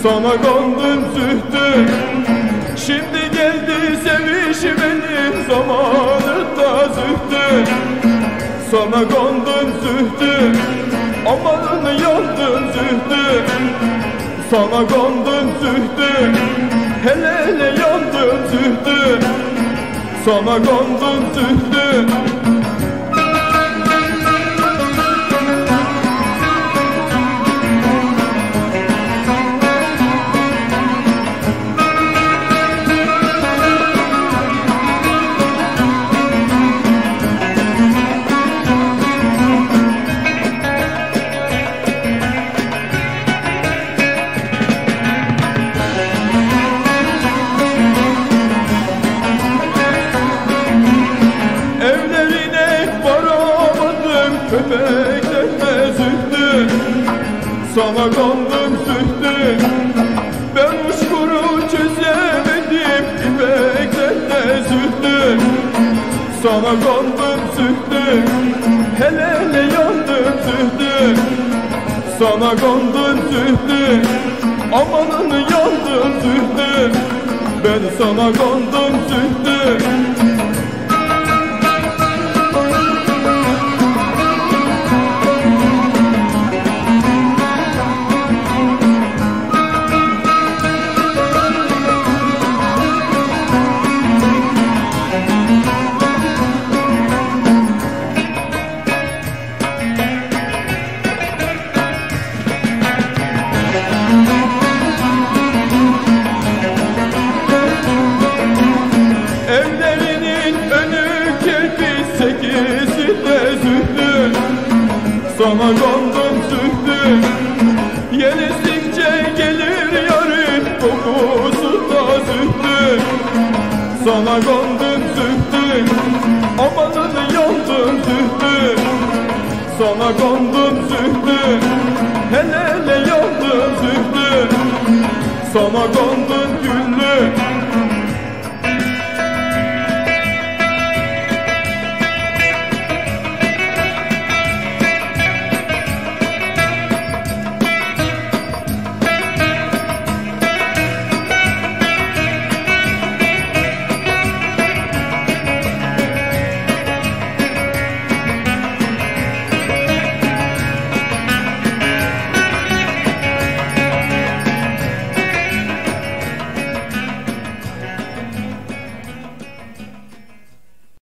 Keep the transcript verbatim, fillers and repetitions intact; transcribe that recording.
Sana kandın zühtü, şimdi geldi seviş benim zamanında zühtü. Sana kandın zühtü, amanın yandım zühtü. Sana kandın zühtü, hele hele yandım zühtü. Sana kandın zühtü. Köpeklerle zühtü, sana kandım zühtü. Ben uçkuru çözemedim ipeklerle zühtü. Sana kandım zühtü, hele hele yandım zühtü. Sana kandım zühtü, amanın yandım zühtü. Ben sana kandım zühtü. Sana kandım zühtü, yenistikçe gelir yarın kokusu da zühtü. Sana kandım zühtü, amanın yandım zühtü.